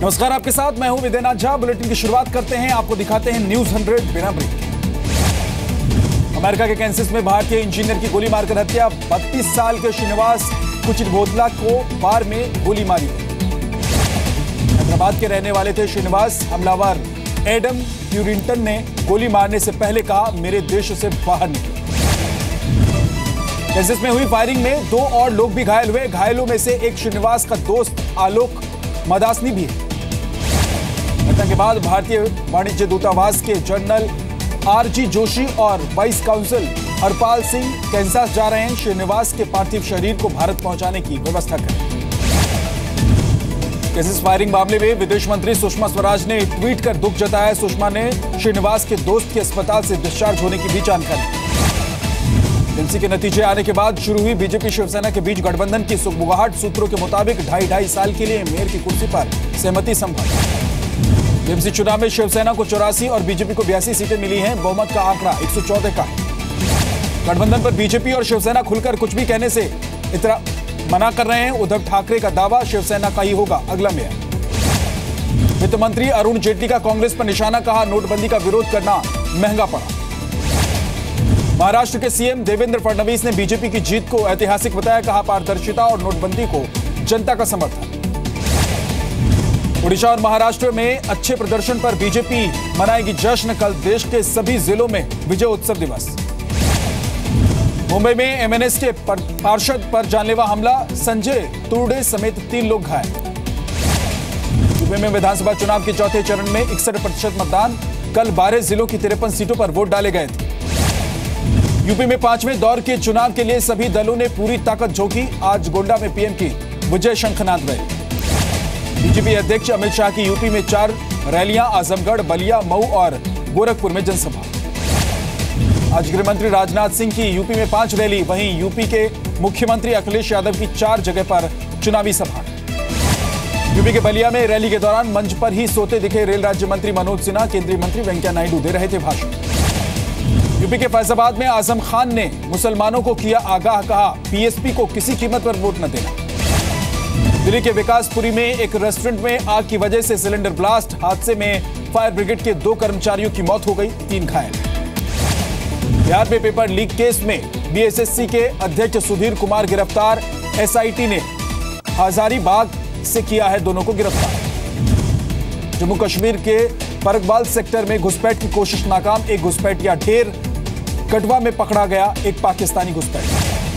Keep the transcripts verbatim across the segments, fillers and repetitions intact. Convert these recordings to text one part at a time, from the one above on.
नमस्कार, आपके साथ मैं हूं विदेनाथ झा। बुलेटिन की शुरुआत करते हैं, आपको दिखाते हैं न्यूज हंड्रेड बिना ब्रेक। अमेरिका के कैंसस में भारतीय इंजीनियर की गोली मारकर हत्या। बत्तीस साल के श्रीनिवास कुचिरबोतला को बार में गोली मारी। हैदराबाद के रहने वाले थे श्रीनिवास। हमलावर एडम प्यूरिंटन ने गोली मारने से पहले कहा, मेरे देश से बाहर निकलो। कैंसस में हुई फायरिंग में दो और लोग भी घायल हुए। घायलों में से एक श्रीनिवास का दोस्त आलोक मदासनी भी है। घटना के बाद भारतीय वाणिज्य दूतावास के जनरल आर जी जोशी और vice council Harpal Singh Kansas जा रहे हैं। श्रीनिवास के पार्थिव शरीर को भारत पहुंचाने की व्यवस्था करें। कैंसस फायरिंग मामले में विदेश मंत्री सुषमा स्वराज ने ट्वीट कर दुख जताया। सुषमा ने श्रीनिवास के दोस्त के अस्पताल से डिस्चार्ज होने की भी जानकारी। एमसी के नतीजे आने के बाद शुरू हुई बीजेपी शिवसेना के बीच गठबंधन की सुगबुगाहट। सूत्रों के मुताबिक ढाई ढाई साल के लिए मेयर की कुर्सी पर सहमति संभव। एमसी चुनाव में शिवसेना को चौरासी और बीजेपी को बयासी सीटें मिली हैं। बहुमत का आंकड़ा एक सौ चौदह का। गठबंधन पर बीजेपी और शिवसेना खुलकर कुछ भी कहने से इतना मना कर रहे हैं। उद्धव ठाकरे का दावा, शिवसेना का ही होगा अगला मेयर। वित्त मंत्री अरुण जेटली का कांग्रेस पर निशाना। कहा, नोटबंदी का विरोध करना महंगा पड़ा। महाराष्ट्र के सीएम देवेंद्र फडणवीस ने बीजेपी की जीत को ऐतिहासिक बताया। कहा, पारदर्शिता और नोटबंदी को जनता का समर्थन। ओडिशा और महाराष्ट्र में अच्छे प्रदर्शन पर बीजेपी मनाएगी जश्न। कल देश के सभी जिलों में विजय उत्सव दिवस। मुंबई में एमएनएस के पार्षद पर जानलेवा हमला। संजय तुर्डे समेत तीन लोग घायल। यूपी में विधानसभा चुनाव के चौथे चरण में इकसठ प्रतिशत मतदान। कल बारह जिलों की तिरपन सीटों पर वोट डाले गए थे। यूपी में पांचवें दौर के चुनाव के लिए सभी दलों ने पूरी ताकत झोंकी। आज गोंडा में पीएम की विजय शंखनाद रैली। बीजेपी अध्यक्ष अमित शाह की यूपी में चार रैलियां। आजमगढ़, बलिया, मऊ और गोरखपुर में जनसभा। आज गृह मंत्री राजनाथ सिंह की यूपी में पांच रैली। वहीं यूपी के मुख्यमंत्री अखिलेश यादव की चार जगह पर चुनावी सभा। यूपी के बलिया में रैली के दौरान मंच पर ही सोते दिखे रेल राज्य मंत्री मनोज सिन्हा। केंद्रीय मंत्री वेंकैया नायडू दे रहे थे भाषण। यूपी के फैजाबाद में आजम खान ने मुसलमानों को किया आगाह। कहा, पीएसपी को किसी कीमत पर वोट न देना। दिल्ली के विकासपुरी में एक रेस्टोरेंट में आग की वजह से सिलेंडर ब्लास्ट। हादसे में फायर ब्रिगेड के दो कर्मचारियों की मौत हो गई, तीन घायल। बिहार में पेपर लीक केस में बीएसएससी के अध्यक्ष सुधीर कुमार गिरफ्तार। एसआईटी ने हजारीबाग से किया है दोनों को गिरफ्तार। जम्मू कश्मीर के परगवाल सेक्टर में घुसपैठ की कोशिश नाकाम। एक घुसपैठिया ढेर कटवा में पकड़ा गया, एक पाकिस्तानी घुसपैठ।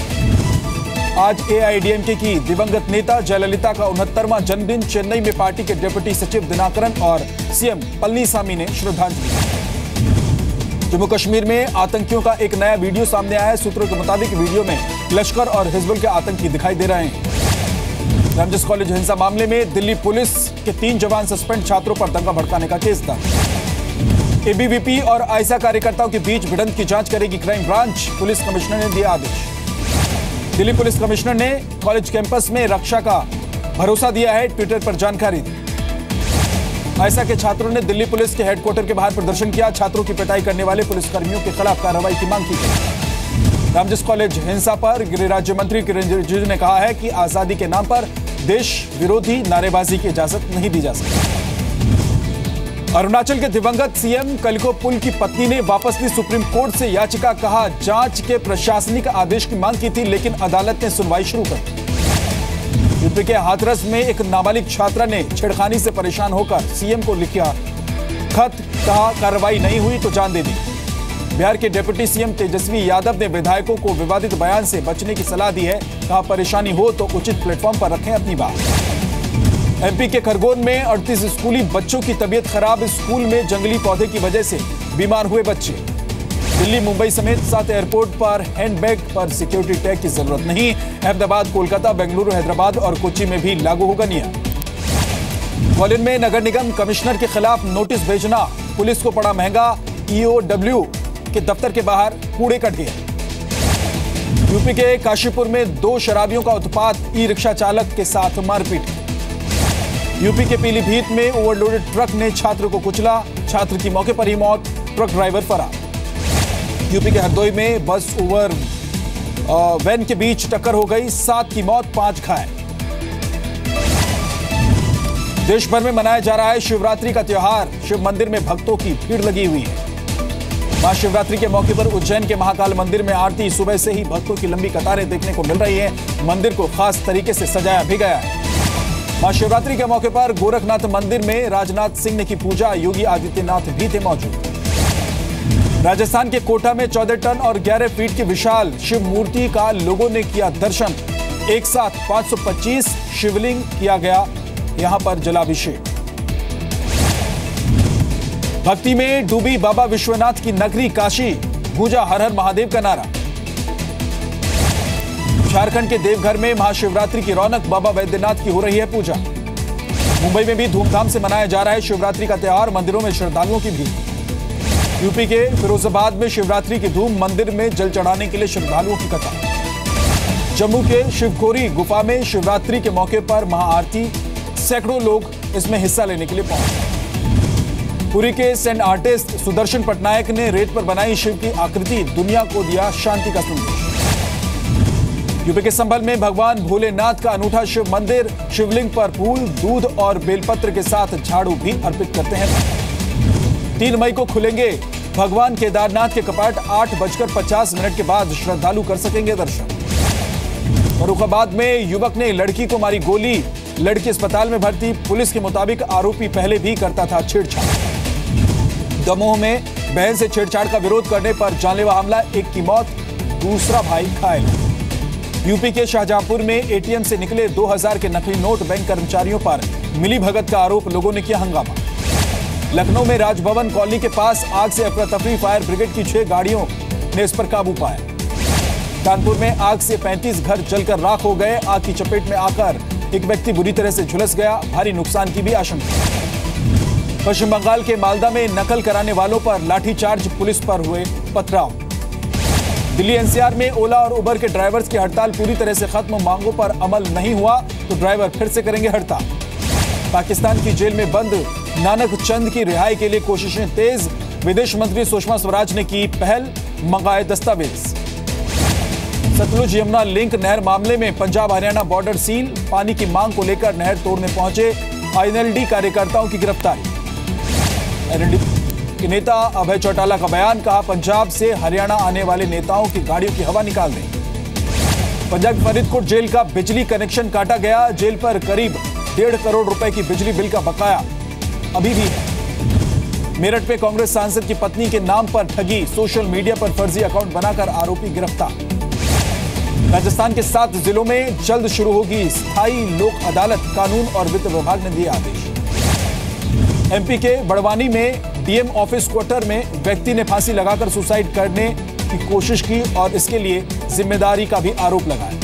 आज एआईएडीएमके की दिवंगत नेता जयललिता का उनहत्तरवां जन्मदिन। चेन्नई में पार्टी के डिप्टी सचिव दिनाकरन और सीएम पलनीसामी ने श्रद्धांजलि। जम्मू कश्मीर में आतंकियों का एक नया वीडियो सामने आया है। सूत्रों के मुताबिक वीडियो में लश्कर और हिजबुल के आतंकी दिखाई दे रहे हैं। रामजस कॉलेज हिंसा मामले में दिल्ली पुलिस के तीन जवान सस्पेंड। छात्रों पर दंगा भड़काने का केस दर्ज। एबीवीपी और आयसा कार्यकर्ताओं के बीच भिड़ंत की जांच करेगी क्राइम ब्रांच। पुलिस कमिश्नर ने दिया आदेश। दिल्ली पुलिस कमिश्नर ने कॉलेज कैंपस में रक्षा का भरोसा दिया है, ट्विटर पर जानकारी दी। आयसा के छात्रों ने दिल्ली पुलिस के हेडक्वार्टर के बाहर प्रदर्शन किया। छात्रों की पिटाई करने वाले पुलिसकर्मियों के खिलाफ कार्रवाई की मांग की गई। रामजस कॉलेज हिंसा पर गृह राज्य मंत्री किरेन रिजिजू ने कहा है कि आजादी के नाम पर देश विरोधी नारेबाजी की इजाजत नहीं दी जा सकती। अरुणाचल के दिवंगत सीएम कलिको पुल की पत्नी ने वापस ली सुप्रीम कोर्ट से याचिका। कहा, जांच के प्रशासनिक आदेश की मांग की थी, लेकिन अदालत ने सुनवाई शुरू कर दी। यूपी के हाथरस में एक नाबालिग छात्रा ने छेड़खानी से परेशान होकर सीएम को लिखा खत। कहा, कार्रवाई नहीं हुई तो जान दे दी। बिहार के डिप्टी सीएम तेजस्वी यादव ने विधायकों को विवादित बयान से बचने की सलाह दी है। कहा, परेशानी हो तो उचित प्लेटफॉर्म पर रखें अपनी बात। एमपी के खरगोन में अड़तीस स्कूली बच्चों की तबीयत खराब। स्कूल में जंगली पौधे की वजह से बीमार हुए बच्चे। दिल्ली, मुंबई समेत सात एयरपोर्ट पर हैंडबैग पर सिक्योरिटी टैग की जरूरत नहीं। अहमदाबाद, कोलकाता, बेंगलुरु, हैदराबाद और कोच्चि में भी लागू होगा नियम। ग्वालियर में नगर निगम कमिश्नर के खिलाफ नोटिस भेजना पुलिस को पड़ा महंगा। ईओडब्ल्यू के दफ्तर के बाहर कूड़े का ढेर। यूपी के काशीपुर में दो शराबियों का उत्पात। ई रिक्शा चालक के साथ मारपीट। यूपी के पीलीभीत में ओवरलोडेड ट्रक ने छात्र को कुचला। छात्र की मौके पर ही मौत, ट्रक ड्राइवर फरार। यूपी के हरदोई में बस ओवर वैन के बीच टक्कर हो गई। सात की मौत, पांच घायल। देश भर में मनाया जा रहा है शिवरात्रि का त्योहार। शिव मंदिर में भक्तों की भीड़ लगी हुई है। महाशिवरात्रि के मौके पर उज्जैन के महाकाल मंदिर में आरती सुबह से ही भक्तों की लंबी कतारें देखने को मिल रही है। मंदिर को खास तरीके से सजाया भी गया है। महाशिवरात्रि के मौके पर गोरखनाथ मंदिर में राजनाथ सिंह ने की पूजा। योगी आदित्यनाथ भी थे मौजूद। राजस्थान के कोटा में चौदह टन और ग्यारह फीट की विशाल शिव मूर्ति का लोगों ने किया दर्शन। एक साथ पाँच सौ पच्चीस शिवलिंग किया गया यहां पर जलाभिषेक। भक्ति में डूबी बाबा विश्वनाथ की नगरी काशी, गूंजा हर हर महादेव का नारा। झारखंड के देवघर में महाशिवरात्रि की रौनक, बाबा वैद्यनाथ की हो रही है पूजा। मुंबई में भी धूमधाम से मनाया जा रहा है शिवरात्रि का त्योहार। मंदिरों में श्रद्धालुओं की भीड़। यूपी के फिरोजाबाद में शिवरात्रि की धूम, मंदिर में जल चढ़ाने के लिए श्रद्धालुओं की कतार। जम्मू के शिवखोरी गुफा में शिवरात्रि के मौके पर महाआरती, सैकड़ों लोग इसमें हिस्सा लेने के लिए पहुंचे। पुरी के सेंट आर्टिस्ट सुदर्शन पटनायक ने रेत पर बनाई शिव की आकृति, दुनिया को दिया शांति का संदेश। यूपी के संभल में भगवान भोलेनाथ का अनूठा शिव मंदिर, शिवलिंग पर फूल, दूध और बेलपत्र के साथ झाड़ू भी अर्पित करते हैं। तीन मई को खुलेंगे भगवान केदारनाथ के कपाट। आठ बजकर पचास मिनट के बाद श्रद्धालु कर सकेंगे दर्शन। फर्रुखाबाद में युवक ने लड़की को मारी गोली, लड़की अस्पताल में भर्ती। पुलिस के मुताबिक आरोपी पहले भी करता था छेड़छाड़। दमोह में बहन से छेड़छाड़ का विरोध करने पर जानलेवा हमला, एक की मौत, दूसरा भाई घायल। यूपी के शाहजहांपुर में एटीएम से निकले दो हज़ार के नकली नोट, बैंक कर्मचारियों पर मिली भगत का आरोप, लोगों ने किया हंगामा। लखनऊ में राजभवन कॉलोनी के पास आग से अफरा तफरी, फायर ब्रिगेड की छह गाड़ियों ने इस पर काबू पाया। कानपुर में आग से पैंतीस घर जलकर राख हो गए। आग की चपेट में आकर एक व्यक्ति बुरी तरह से झुलस गया, भारी नुकसान की भी आशंका। पश्चिम बंगाल के मालदा में नकल कराने वालों पर लाठीचार्ज, पुलिस पर हुए पथराव। दिल्ली एनसीआर में ओला और उबर के ड्राइवर्स की हड़ताल पूरी तरह से खत्म, मांगों पर अमल नहीं हुआ तो ड्राइवर फिर से करेंगे हड़ताल। पाकिस्तान की जेल में बंद नानक चंद की रिहाई के लिए कोशिशें तेज, विदेश मंत्री सुषमा स्वराज ने की पहल, मंगाए दस्तावेज। सतलुज यमुना लिंक नहर मामले में पंजाब हरियाणा बॉर्डर सील, पानी की मांग को लेकर नहर तोड़ने पहुंचे आईएनएलडी कार्यकर्ताओं की गिरफ्तारी। एनएलडी के नेता अभय चौटाला का बयान, कहा पंजाब से हरियाणा आने वाले नेताओं की गाड़ियों की हवा निकाल दें। पंजाब फरीदकोट जेल का बिजली कनेक्शन काटा गया, जेल पर करीब डेढ़ करोड़ रुपए की बिजली बिल का बकाया अभी भी है। मेरठ में कांग्रेस सांसद की पत्नी के नाम पर ठगी, सोशल मीडिया पर फर्जी अकाउंट बनाकर आरोपी गिरफ्तार। राजस्थान के सात जिलों में जल्द शुरू होगी स्थायी लोक अदालत, कानून और वित्त विभाग ने दिए आदेश। एमपी के बड़वानी में डीएम ऑफिस क्वार्टर में व्यक्ति ने फांसी लगाकर सुसाइड करने की कोशिश की और इसके लिए जिम्मेदारी का भी आरोप लगाया।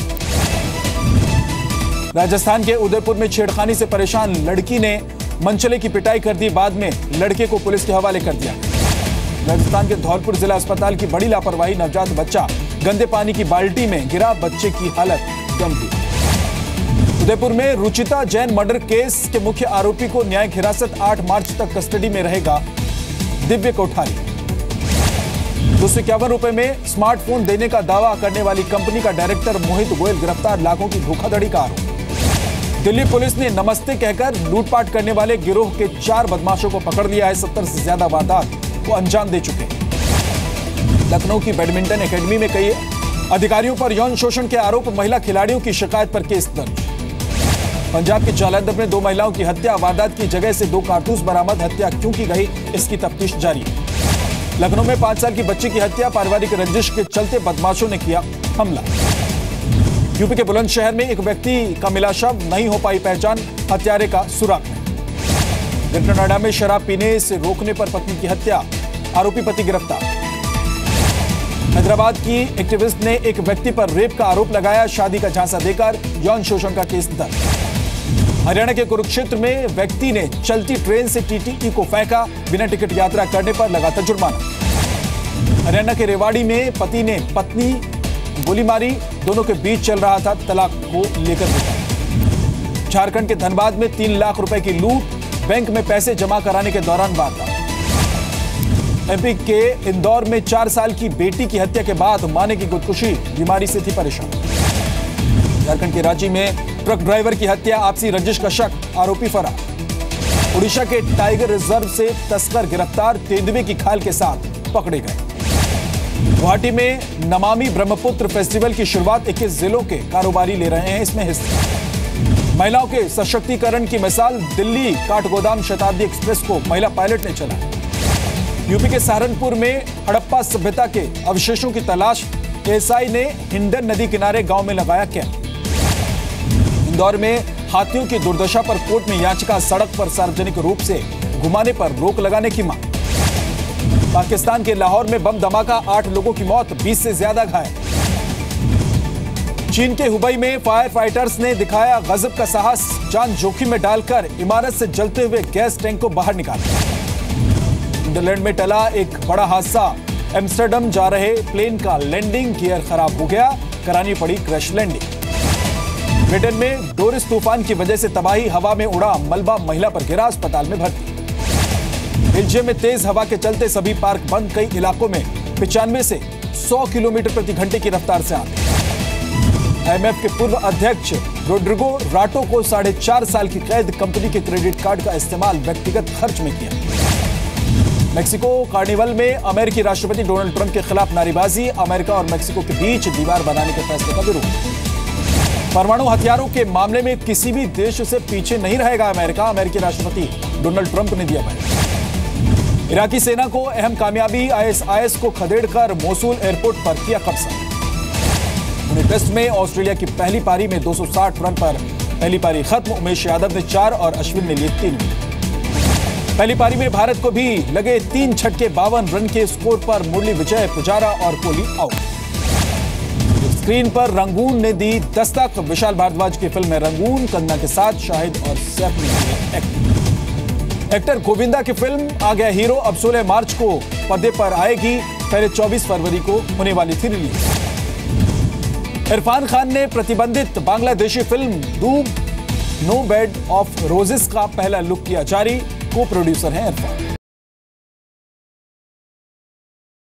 राजस्थान के उदयपुर में छेड़खानी से परेशान लड़की ने मनचले की पिटाई कर दी, बाद में लड़के को पुलिस के हवाले कर दिया। राजस्थान के धौलपुर जिला अस्पताल की बड़ी लापरवाही, नवजात बच्चा गंदे पानी की बाल्टी में गिरा, बच्चे की हालत गंभीर। उदयपुर में रुचिता जैन मर्डर केस के मुख्य आरोपी को न्यायिक हिरासत, आठ मार्च तक कस्टडी में रहेगा दिव्य कोठारी। दो सौ इक्यावन रुपए में स्मार्टफोन देने का दावा करने वाली कंपनी का डायरेक्टर मोहित गोयल गिरफ्तार, लाखों की धोखाधड़ी का आरोप। दिल्ली पुलिस ने नमस्ते कहकर लूटपाट करने वाले गिरोह के चार बदमाशों को पकड़ लिया है। सत्तर से ज्यादा वारदात को अंजाम दे चुके हैं। लखनऊ की बैडमिंटन एकेडमी में कई अधिकारियों पर यौन शोषण के आरोप, महिला खिलाड़ियों की शिकायत पर केस दर्ज। पंजाब के जालंधर में दो महिलाओं की हत्या, वारदात की जगह से दो कारतूस बरामद, हत्या क्यों की गई इसकी तफ्तीश जारी है। लखनऊ में पांच साल की बच्ची की हत्या, पारिवारिक रंजिश के चलते बदमाशों ने किया हमला। यूपी के बुलंदशहर में एक व्यक्ति का मिला शव, नहीं हो पाई पहचान, हत्यारे का सुराग नहीं। ग्रेटर नोएडा में शराब पीने से रोकने पर पत्नी की हत्या, आरोपी पति गिरफ्तार। हैदराबाद की एक्टिविस्ट ने एक व्यक्ति पर रेप का आरोप लगाया, शादी का झांसा देकर यौन शोषण का केस दर्ज। हरियाणा के कुरुक्षेत्र में व्यक्ति ने चलती ट्रेन से टीटीई को फेंका, बिना टिकट यात्रा करने पर लगा था जुर्माना। हरियाणा के रेवाड़ी में पति ने पत्नी गोली मारी, दोनों के बीच चल रहा था तलाक को लेकर विवाद। झारखंड के धनबाद में तीन लाख रुपए की लूट, बैंक में पैसे जमा कराने के दौरान वारदात। एमपी के इंदौर में चार साल की बेटी की हत्या के बाद मां की खुदकुशी, बीमारी से थी परेशान। झारखंड के रांची में ट्रक ड्राइवर की हत्या, आपसी रंजिश का शक, आरोपी फरार। उड़ीसा के टाइगर रिजर्व से तस्कर गिरफ्तार, तेंदुए की खाल के साथ पकड़े गए। गुवाहाटी में नमामि ब्रह्मपुत्र फेस्टिवल की शुरुआत इक्कीस जिलों के कारोबारी ले रहे हैं इसमें हिस्सा। महिलाओं के सशक्तिकरण की मिसाल दिल्ली काठगोदाम शताब्दी एक्सप्रेस को महिला पायलट ने चलाया। यूपी के सहारनपुर में हड़प्पा सभ्यता के अवशेषों की तलाश, एएसआई ने हिंडन नदी किनारे गांव में लगाया कैंप। इंदौर में हाथियों की दुर्दशा पर कोर्ट में याचिका, सड़क पर सार्वजनिक रूप से घुमाने पर रोक लगाने की मांग। पाकिस्तान के लाहौर में बम धमाका, आठ लोगों की मौत, बीस से ज्यादा घायल। चीन के हुबई में फायर फाइटर्स ने दिखाया गजब का साहस, जान जोखिम में डालकर इमारत से जलते हुए गैस टैंक को बाहर निकाला। नीदरलैंड में टला एक बड़ा हादसा, एम्स्टर्डम जा रहे प्लेन का लैंडिंग गियर खराब हो गया, करानी पड़ी क्रैश लैंडिंग। ब्रिटेन में डोरिस तूफान की वजह से तबाही, हवा में उड़ा मलबा, महिला पर गिरा, अस्पताल में भर्ती। बेल्जियम में तेज हवा के चलते सभी पार्क बंद, कई इलाकों में पिचानवे से सौ किलोमीटर प्रति घंटे की रफ्तार से आंधी। आईएमएफ के पूर्व अध्यक्ष रोड्रिगो राटो को साढ़े चार साल की कैद, कंपनी के क्रेडिट कार्ड का इस्तेमाल व्यक्तिगत खर्च में किया। मेक्सिको कार्निवल में अमेरिकी राष्ट्रपति डोनाल्ड ट्रंप के खिलाफ नारेबाजी, अमेरिका और मेक्सिको के बीच दीवार बनाने के फैसले का विरोध। परमाणु हथियारों के मामले में किसी भी देश से पीछे नहीं रहेगा अमेरिका, अमेरिकी राष्ट्रपति डोनाल्ड ट्रंप ने दिया बयान। इराकी सेना को अहम कामयाबी, आईएसआईएस को खदेड़कर मोसूल एयरपोर्ट पर किया कब्जा। उन्हें टेस्ट में ऑस्ट्रेलिया की पहली पारी में दो सौ साठ रन पर पहली पारी खत्म, उमेश यादव ने चार और अश्विन ने लिए तीन विकेट। पहली पारी में भारत को भी लगे तीन छक्के, बावन रन के स्कोर पर मुरली विजय, पुजारा और कोहली आउट। स्क्रीन पर रंगून ने दी दस्तक, विशाल भारद्वाज की फिल्म में रंगून, कंगना के साथ शाहिद और सैफ ने किए एक्टर। एक्टर गोविंदा की फिल्म आ गया हीरो अब सोलह मार्च को पर्दे पर आएगी, पहले चौबीस फरवरी को होने वाली थी रिलीज। इरफान खान ने प्रतिबंधित Bangladeshi film Doob no bed of roses का पहला लुक किया जारी, को प्रोड्यूसर हैं इरफान।